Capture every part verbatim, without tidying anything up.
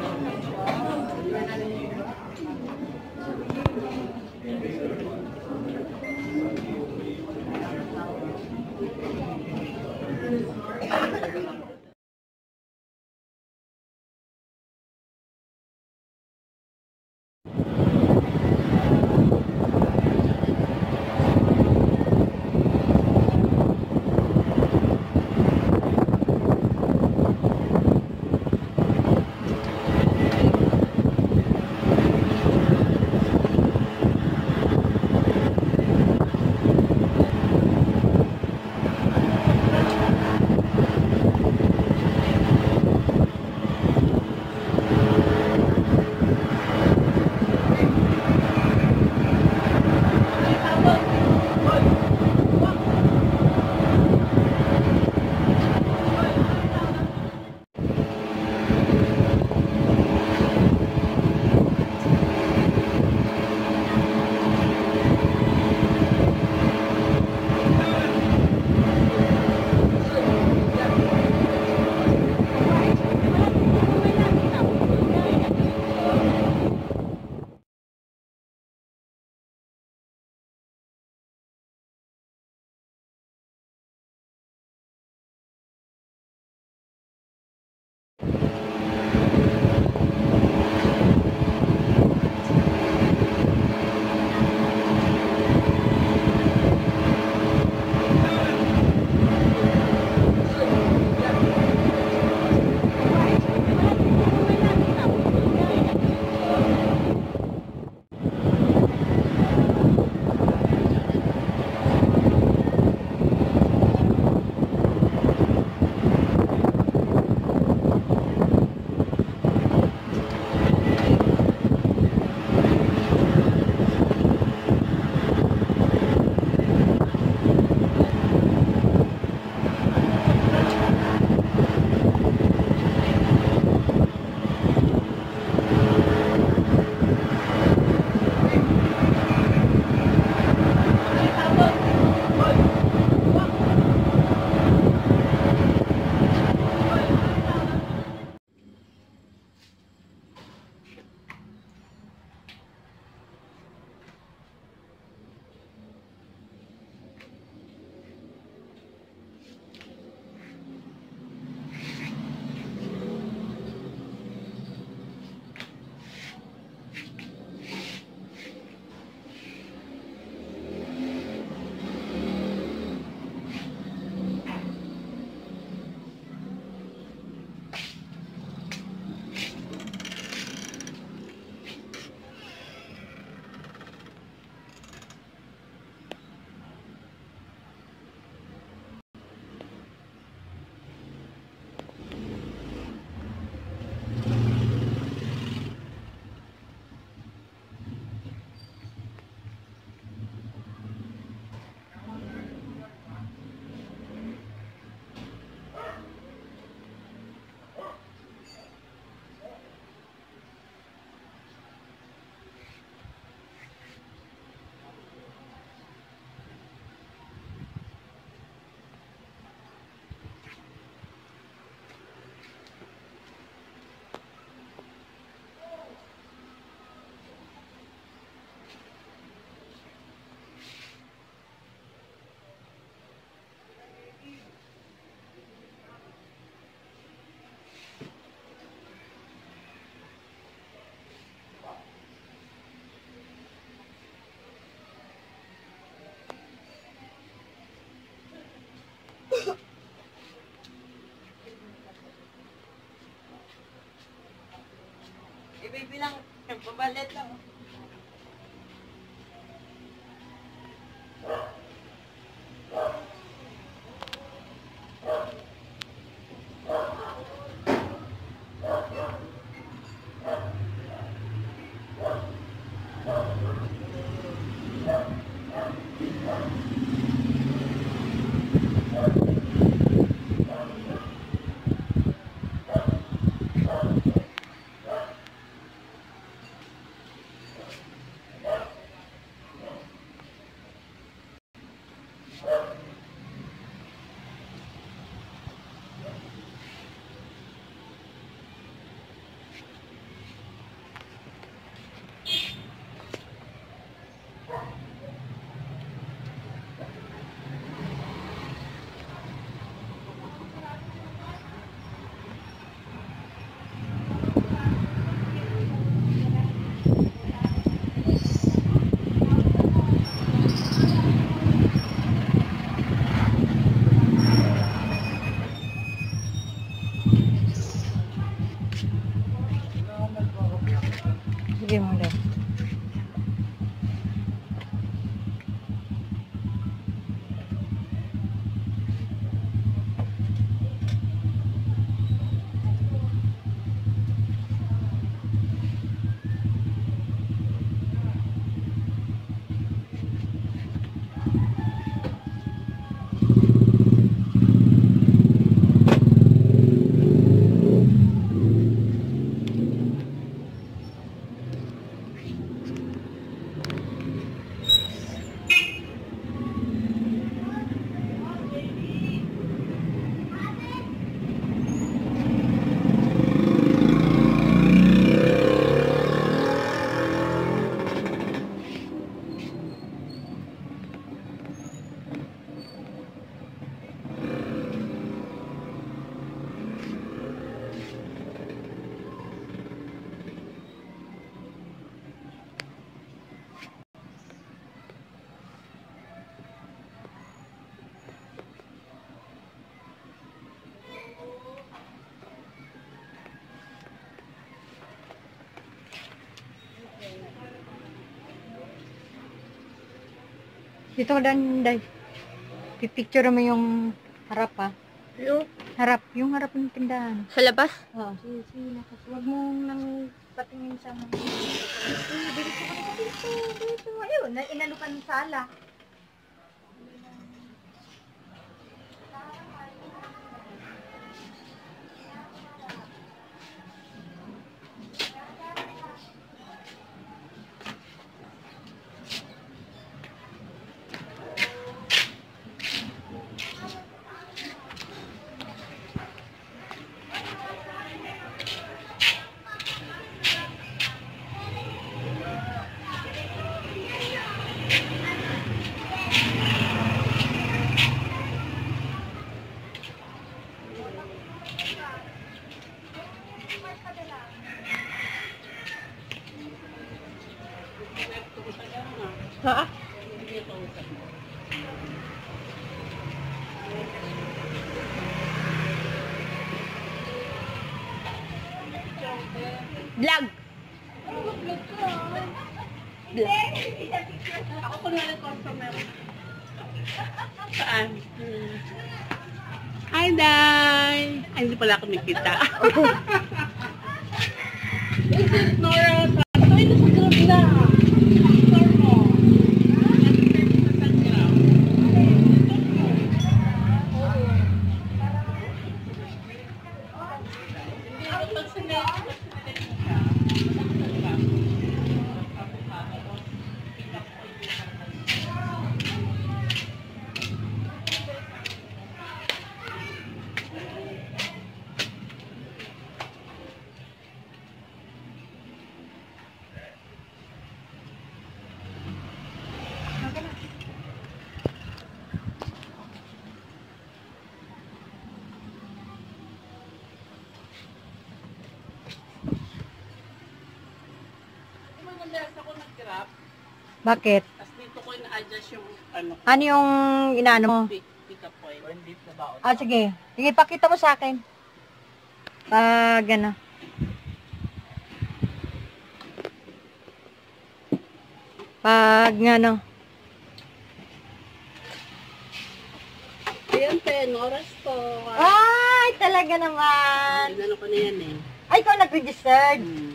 Ibibilang, pabalit lang. Lagyan mo daw. Dito dan day. Pipicture mo yung harap ha. Yung Harap, yung harap ng tindahan. sa labas? Oo, oh, sige, sige na. Huwag mo nang patingin sa mga. Eh, dito ka na dito, dito. Ayun, na inalukan ng sala. Ha? Vlog. Ako ko na customer. Saan? Hi, Day! Ay, hindi pala ako nakita. Is it Nora? Ito, ito sa group na. Store mo. Bakit? Tapos dito ko ina-adjust yung ano, Ano yung inaano mo? pick, pick up point. Ah, sige. Sige, pakita mo sa akin. Pag ano. Pag ano. Ayan, ten oras to. Ay, talaga naman. Ano ko na yan eh. Ay, ikaw nag-registered. Hmm.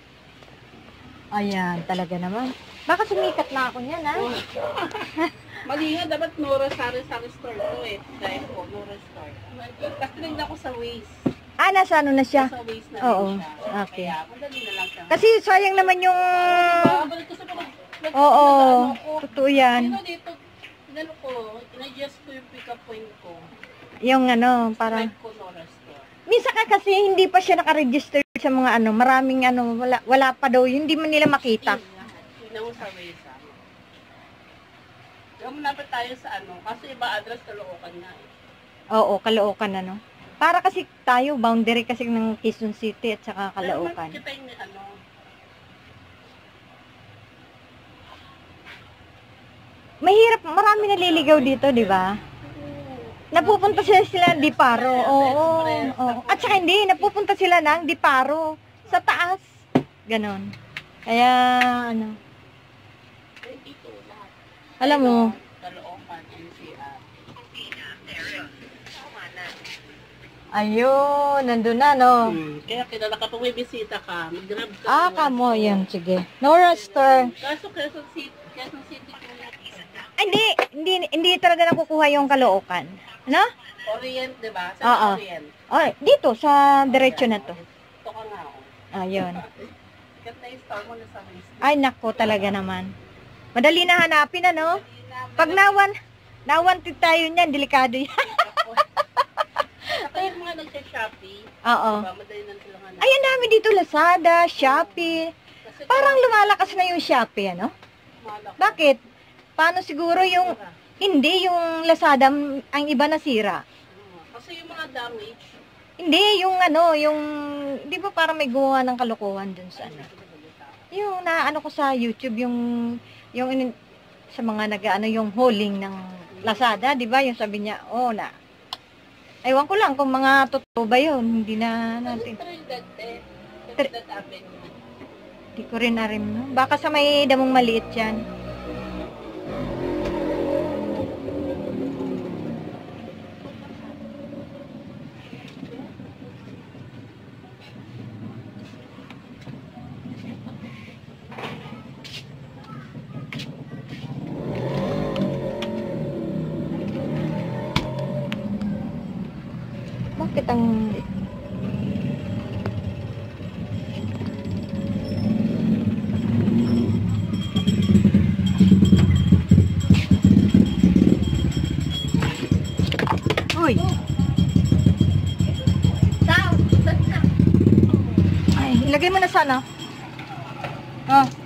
Ayan, talaga naman. Baka sumikat na ako niyan, ha? Mali nga, dapat Nora Sari Sari Store to eh. Dahil po, Nora Store. Tapos tinignan ko sa Waze. Ah, nasa ano na siya? Sa Waze na Oo, rin siya. okay. Kaya, madali na lang siya. Kasi sayang naman yung... Babalik ko sa pag... Oo, totoo yan. Sino dito, inano ko, in-adjust ko yung pick up point ko. Yung ano, parang... Like ko Nora Store. Minsan ka kasi hindi pa siya nakaregister sa mga ano, maraming ano, wala, wala pa daw, hindi man nila makita. Tingnan mo sa Waze ah. Kaya malapit tayo sa ano, kasi iba address Caloocan na eh. Oo, Caloocan ano. Para kasi tayo, boundary kasi ng Quezon City at saka Caloocan. Pero kita yung ano, Mahirap, marami naliligaw dito, di ba? Napupunta sila sila ng Diparo. Oo, oo. At saka hindi, napupunta sila ng Diparo. Sa taas. Ganon. Kaya, ano, Eh, ito, lahat. alam mo, Caloocan, N C R. ayun, nandun na, no? Hmm. Kaya kilala ka pag may bisita ka, mag-grab ka. Ah, ng kamo, Nora yan, sige. Nora Store. Store. Kaso Quezon City, Quezon City ko na. Ay, hindi, hindi, hindi talaga nakukuha yung Caloocan. Ano? Orient, di ba? Sa Oo. Orient. Oh, dito, sa diretso na to. Ito ka nga, oh. Ayun. Ganda yung store mo na sa Maze. Ay, nako talaga naman. Madali na hanapin, ano? Pag nawan, nawanted tayo niyan, delikado yan. Saka yung mga nagsa-Shopee, Oo. diba, madali na sila nga na. Ayan namin dito, Lazada, Shopee. Kasi Parang lumalakas na yung Shopee, ano? malak. Bakit? Paano siguro yung, hindi yung Lazada, ang iba nasira. Kasi yung mga damage, Hindi, yung ano, yung, di ba parang may gumawa ng kalokohan dun sa ano. Yung na ano ko sa YouTube, yung, yung in- sa mga nag ano, yung hauling ng Lazada, di ba? Yung sabi niya, oh na, ewan ko lang kung mga totoo ba yun, hindi na natin. Trinidad eh. Tr- Trinidad Avenue. Di ko rin arim, no? Baka sa may damong maliit yan. Bakit ang... Uy! Ay, ilagay mo na sana. Oh.